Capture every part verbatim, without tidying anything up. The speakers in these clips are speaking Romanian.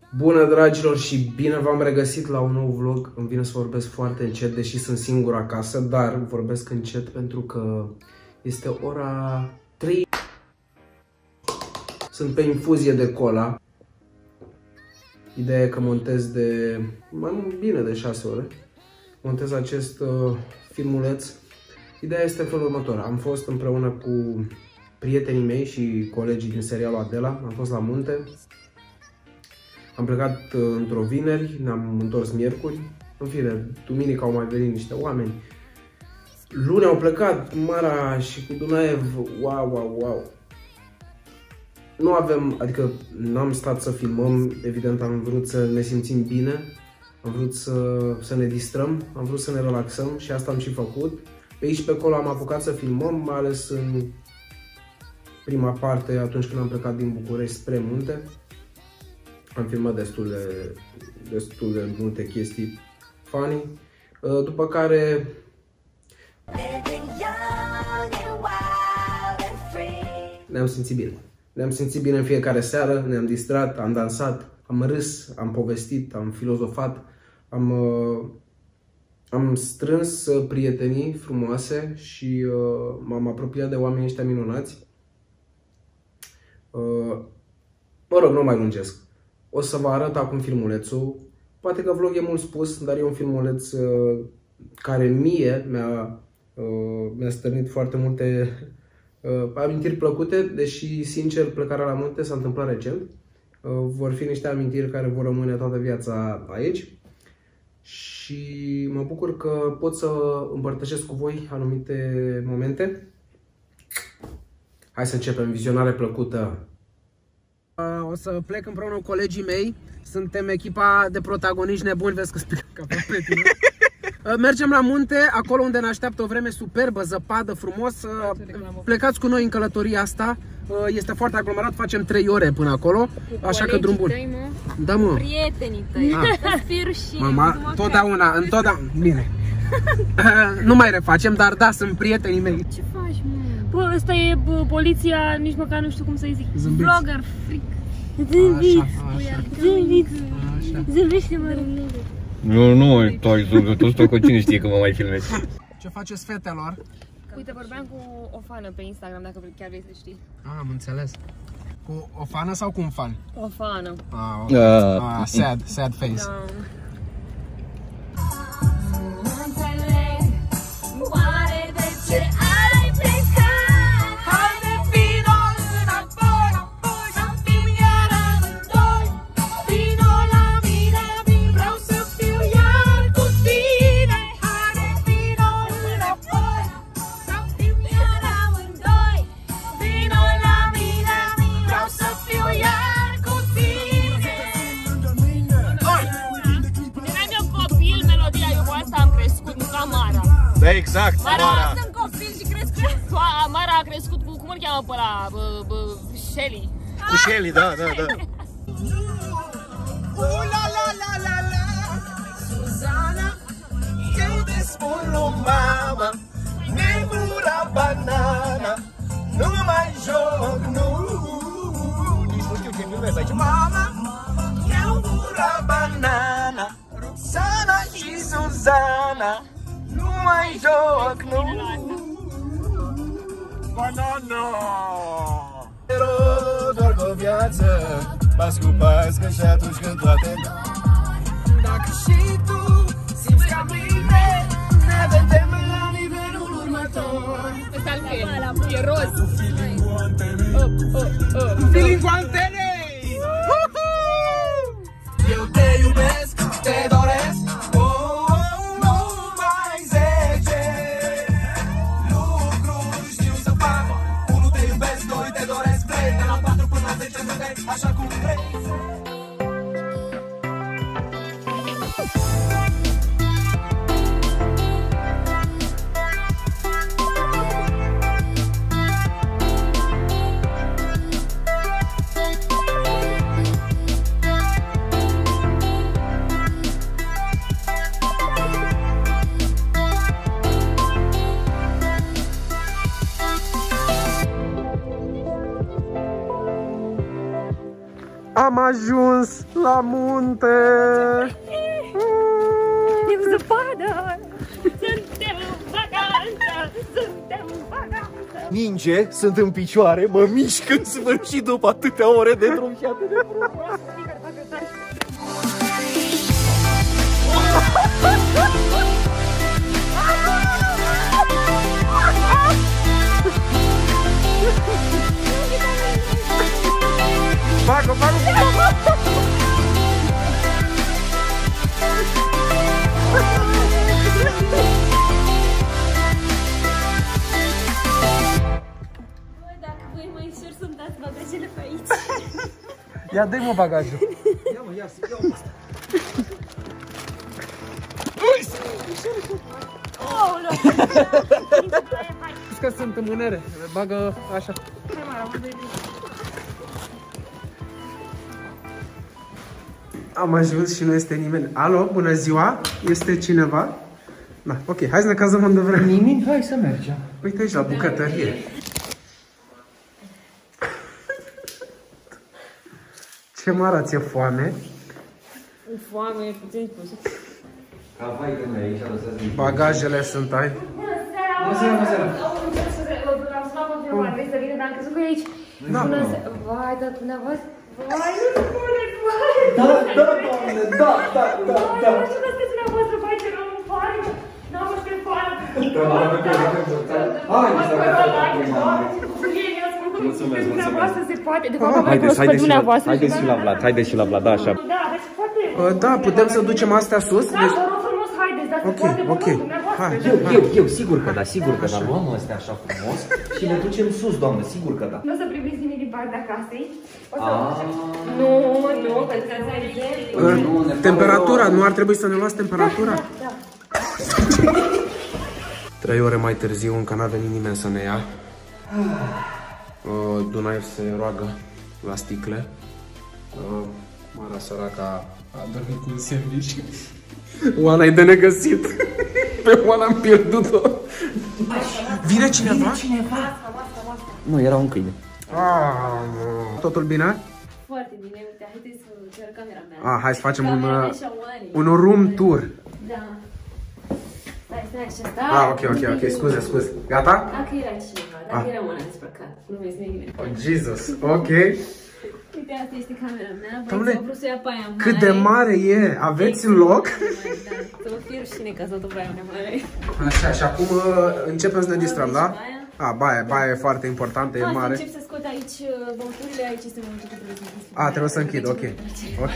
Bună, dragilor, și bine v-am regăsit la un nou vlog. Îmi vine să vorbesc foarte încet, deși sunt singur acasă, dar vorbesc încet pentru că este ora trei. Sunt pe infuzie de cola. Ideea e că montez de mai bine de șase ore. Montez acest uh, filmuleț. Ideea este în felul următor. Am fost împreună cu prietenii mei și colegii din serialul Adela. Am fost la munte. Am plecat uh, într-o vineri, ne-am întors miercuri. În fine, duminică au mai venit niște oameni. Luni au plecat Mara și cu Dunaev. Wow, wow, wow. Nu avem, adică n-am stat să filmăm, evident am vrut să ne simțim bine. Am vrut să, să ne distrăm, am vrut să ne relaxăm și asta am și făcut. Pe aici și pe acolo am apucat să filmăm, mai ales în prima parte, atunci când am plecat din București spre munte. Am filmat destul de, destul de multe chestii funny. După care ne-am simțit bine. Ne-am simțit bine în fiecare seară, ne-am distrat, am dansat, am râs, am povestit, am filozofat, am, am strâns prietenii frumoase și m-am apropiat de oamenii ăștia minunați. Mă rog, nu mai lungesc. O să vă arăt acum filmulețul. Poate că vlog e mult spus, dar e un filmuleț care mie mi-a mi-a stârnit foarte multe uh, amintiri plăcute, deși, sincer, plecarea la munte s-a întâmplat recent. Uh, vor fi niște amintiri care vor rămâne toată viața aici și mă bucur că pot să împărtășesc cu voi anumite momente. Hai să începem, vizionare plăcută! Uh, o să plec împreună cu colegii mei. Suntem echipa de protagoniști nebuni, vezi că spun ca pe tine. Mergem la munte, acolo unde ne așteaptă o vreme superbă, zăpadă, frumos. Plecați cu noi în călătoria asta. Este foarte aglomerat, facem trei ore până acolo, așa că drum bun. Tăi, mă? Da, mă. Prietenii tăi. Sper și mama, totdeauna, întotdeauna. Bine. Nu mai refacem, dar da, sunt prietenii mei. Ce faci, mă? Bă, ăsta e bă, poliția, nici măcar nu știu cum să-i zic. Zâmbiți. Vlogger freak. Zâmbiți. Zâmbiți. Zâmbește-mă, România. Nu, nu, tu, tu stai cu cine știe că mă mai filmezi. Ce faceți, fetelor? Uite, vorbeam cu o fană pe Instagram, dacă chiar vrei să știi. Ah, am înțeles. Cu o fană sau cu un fan? O fană. Ah, okay. uh. ah sad, sad face. Da. Da, exact, Mara. Mara sunt copil și crescut. Mara a crescut cu, cum îl cheamă pe ăla, Shelly. Cu Shelly, da, da, da. La la la la la, Suzana, eu te spun lui mama, nebura banana, nu mai joc, nu. Nici nu știu ce filmez aici. Mama, eu bura banana, Roxana și Suzana. Nu mai joc, nu. Banana. Ero doar cu o viață, pas cu pas, că și atunci când toate. Dacă și tu simți ca mine, ne vedem la nivelul următor. Ăsta altfel, e roz. Feeling cu antenei. Feeling cu antenei. Eu te iubesc, te doresc. Așa cum vrei. Am ajuns la munte! E zăpadă! Suntem în vacanță! Suntem în vacanță! Ninge, sunt în picioare, mă mișc în sfârșit după atâtea ore de drum și atât de frumos. Bagă, bagă! Dacă voi mai ușor să-mi dați bagajele pe aici. Ia, dă-i mă bagajul. Ia mă, ia, ia asta. Știți că sunt în mânere, bagă așa. Am ajuns și nu este nimeni. Alo, bună ziua, este cineva? Da, ok, hai să ne cazăm unde vrem. Nimeni? Hai să mergem. Uite aici la bucătărie. Ce mare ți-e foame? Foame, puțin spus. Bagajele sunt ai. Bună seara! Bună seara, bună seara! Am sunat confirmat, vrei să vină, dar am crezut că e aici. Da. Bună seara! Vai, dar dumneavoastră... Vai, nu spuneți, vai! Da, da, doamne, da, da, da, da. Nu știu că sunteți dumneavoastră, vai, ce rău îmi pare! N-am fost pe foară! Mulțumesc, dumneavoastră se poate, de fapt, mai cunosc pe dumneavoastră. Haideți și la Vlad, haideți și la Vlad, da, așa. Da, deci poate... Da, putem să ducem astea sus? Da, vă rog frumos, haideți, dar se Ok, poate, vă ok. rog, dumneavoastră. Hai. Eu, eu, eu, sigur că da, sigur că da. Luăm astea așa frumos și le ducem sus, doamnă, sigur că da. Nu o să primiți nimic din partea casei. O să Ah. Nu, nu, pentru că înțelegi. Temperatura, nu ar trebui să ne luați temperatura? Da. Trei ore mai târziu, încă n-a venit nimeni să ne ia. Uh, Dunai se roagă la sticle. Uh, Mara săraca a dormit cu un sandwich. Oana e de negăsit. Pe Oana am pierdut-o. Vine cineva? Nu, era un câine. Ah, totul bine? Foarte bine, uite, haideți să cer camera mea. Ah, hai să facem un, Camera uh, mea și a Oanei. un room tour. Da. Stai, stai, așa, stai. Ah, ok, ok, ok, scuze, scuze. Gata? Dacă era cineva, dacă Ah. era Oana desprăcat, nu vezi bine. Oh, Jesus, ok. Uite, asta este camera mea, Doamne, voi să vreau să ia pe aia mare. Cât de mare e? Aveți loc? Da, să vă fie rușine că ați dat-o pe aia mare. Așa, și acum uh, începem să ne distrăm, da? Baia. A, baia, baia e foarte importantă, e Ah, să mare. încep să scot aici uh, băuturile, aici este momentul că trebuie să închid. A, trebuie să închid, ok. Ok.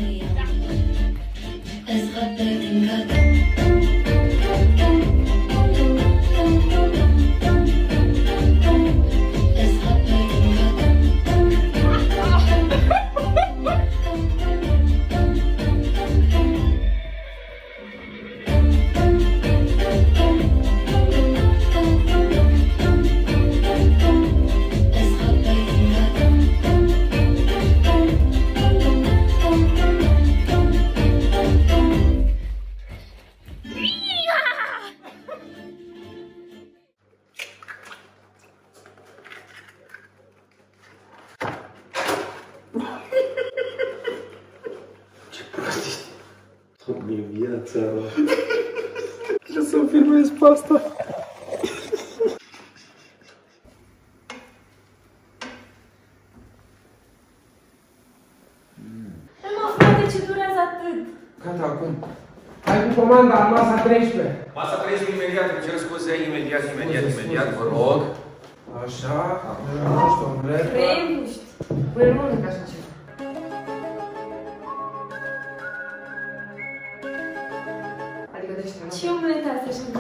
Mi-e viața. Ce să filmez pe asta? Nu mă, frate, ce durează atât? Gata, acum. Hai cu comanda, masa treisprezece. Masa treisprezece imediat, îmi cer scuze, imediat, imediat, imediat, vă rog. Așa, nu știu, omletă. Remuști. Păi nu mănânc așa ceva. Adică de ăștia, nu? Ce omletă asta și-mi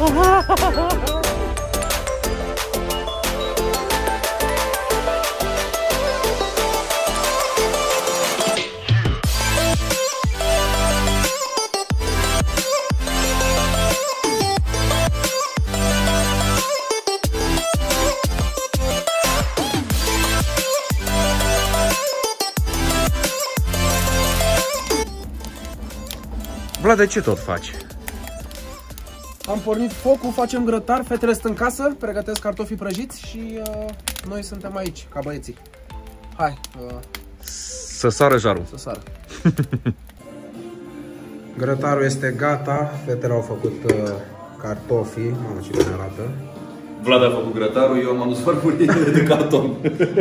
Vlad, de ce tot faci? Am pornit focul, facem grătar, fetele sunt în casă, pregătesc cartofii prăjiți și uh, noi suntem aici, ca băieții. Hai, uh, să sară jarul. Să sară. Grătarul este gata, fetele au făcut uh, cartofii, mamă ce bine arată. Vlad a făcut grătarul, eu am adus farfurile de carton.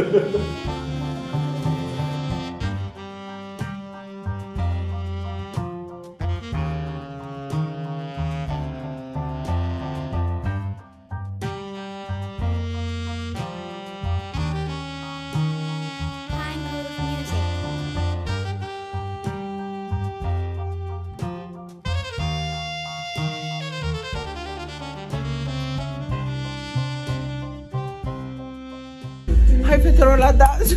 Hai fetelor la dans!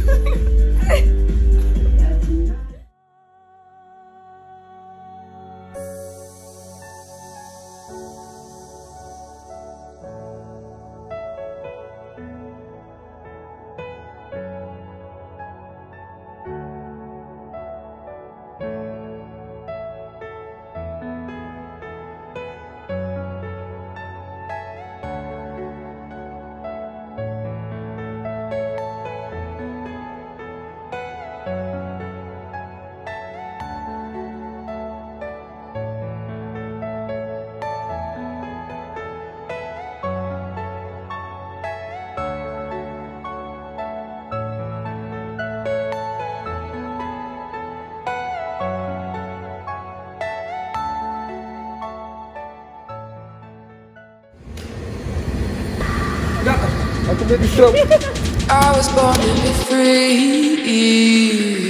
I was born to be free.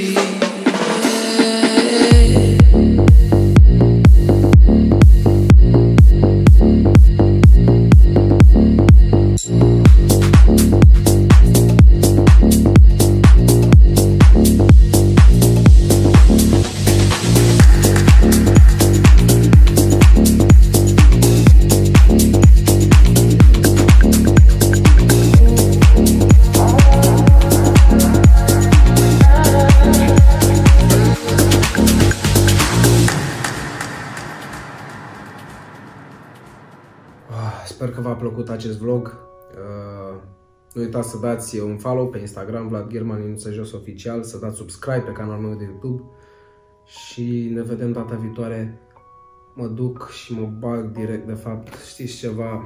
Sper că v-a plăcut acest vlog. Nu uitați să dați un follow pe Instagram, Vlad Gherman, Linuță Jos Oficial, să dați subscribe pe canalul meu de YouTube și ne vedem data viitoare. Mă duc și mă bag direct, de fapt, știți ceva?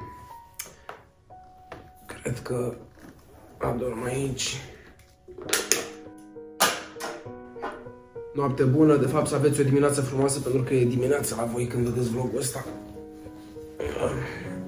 Cred că adorm aici. Noapte bună, de fapt să aveți o dimineață frumoasă, pentru că e dimineața la voi când vedeți vlogul ăsta.